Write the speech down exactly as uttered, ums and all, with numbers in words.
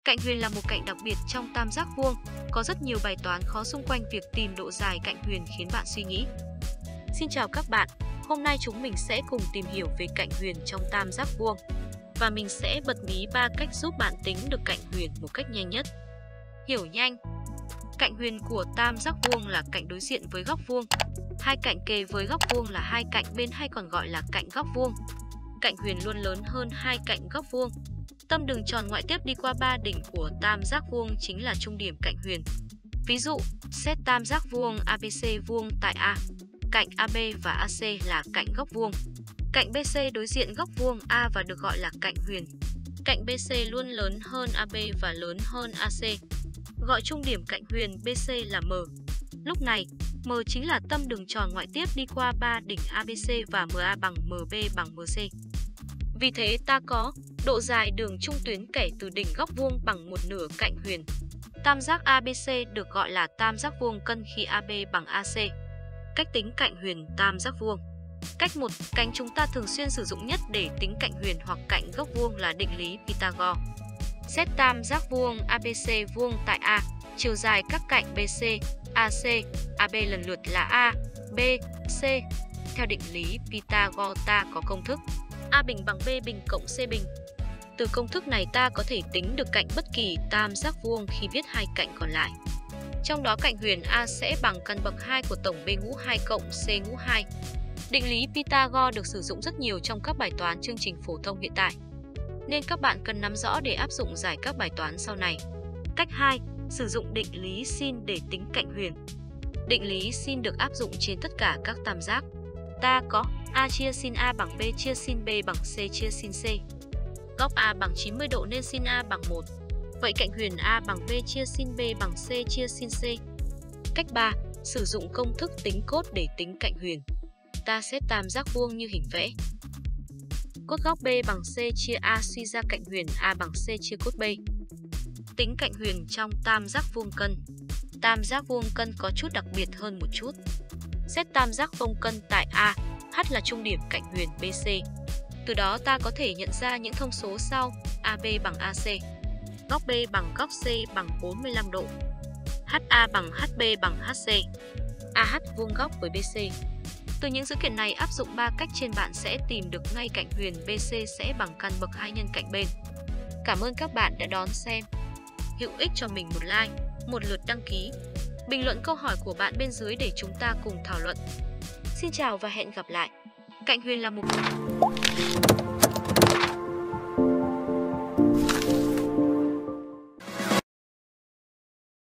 Cạnh huyền là một cạnh đặc biệt trong tam giác vuông, có rất nhiều bài toán khó xung quanh việc tìm độ dài cạnh huyền khiến bạn suy nghĩ. Xin chào các bạn, hôm nay chúng mình sẽ cùng tìm hiểu về cạnh huyền trong tam giác vuông. Và mình sẽ bật mí ba cách giúp bạn tính được cạnh huyền một cách nhanh nhất. Hiểu nhanh. Cạnh huyền của tam giác vuông là cạnh đối diện với góc vuông. Hai cạnh kề với góc vuông là hai cạnh bên hay còn gọi là cạnh góc vuông. Cạnh huyền luôn lớn hơn hai cạnh góc vuông. Tâm đường tròn ngoại tiếp đi qua ba đỉnh của tam giác vuông chính là trung điểm cạnh huyền. Ví dụ, xét tam giác vuông a bê xê vuông tại A, cạnh a bê và a xê là cạnh góc vuông. Cạnh bê xê đối diện góc vuông A và được gọi là cạnh huyền. Cạnh bê xê luôn lớn hơn a bê và lớn hơn a xê. Gọi trung điểm cạnh huyền bê xê là M. Lúc này, M chính là tâm đường tròn ngoại tiếp đi qua ba đỉnh a bê xê và em a bằng em bê bằng em xê. Vì thế ta có độ dài đường trung tuyến kẻ từ đỉnh góc vuông bằng một nửa cạnh huyền. Tam giác a bê xê được gọi là tam giác vuông cân khi a bê bằng a xê. Cách tính cạnh huyền tam giác vuông. Cách một. Cạnh chúng ta thường xuyên sử dụng nhất để tính cạnh huyền hoặc cạnh góc vuông là định lý Pythagore. Xét tam giác vuông a bê xê vuông tại A, chiều dài các cạnh bê xê, a xê, a bê lần lượt là A, B, C. Theo định lý Pythagore ta có công thức A bình bằng B bình cộng C bình. Từ công thức này ta có thể tính được cạnh bất kỳ tam giác vuông khi viết hai cạnh còn lại. Trong đó cạnh huyền A sẽ bằng căn bậc hai của tổng B ngũ hai cộng C ngũ hai. Định lý Pythagore được sử dụng rất nhiều trong các bài toán chương trình phổ thông hiện tại, nên các bạn cần nắm rõ để áp dụng giải các bài toán sau này. Cách hai. Sử dụng định lý sin để tính cạnh huyền. Định lý sin được áp dụng trên tất cả các tam giác. Ta có A chia sin A bằng B chia sin B bằng C chia sin C. Góc A bằng chín mươi độ nên sin A bằng một. Vậy cạnh huyền A bằng B chia sin B bằng C chia sin C. Cách ba. Sử dụng công thức tính cốt để tính cạnh huyền. Ta xét tam giác vuông như hình vẽ. Cốt góc B bằng C chia A suy ra cạnh huyền A bằng C chia cốt B. Tính cạnh huyền trong tam giác vuông cân. Tam giác vuông cân có chút đặc biệt hơn một chút. Xét tam giác vuông cân tại A, H là trung điểm cạnh huyền bê xê. Từ đó ta có thể nhận ra những thông số sau: a bê bằng a xê, góc B bằng góc C bằng bốn mươi lăm độ, hát a bằng hát bê bằng hát xê, a hát vuông góc với bê xê. Từ những dữ kiện này áp dụng ba cách trên bạn sẽ tìm được ngay cạnh huyền bê xê sẽ bằng căn bậc hai nhân cạnh bên. Cảm ơn các bạn đã đón xem. Hữu ích cho mình một like, một lượt đăng ký. Bình luận câu hỏi của bạn bên dưới để chúng ta cùng thảo luận. Xin chào và hẹn gặp lại. Cạnh huyền là một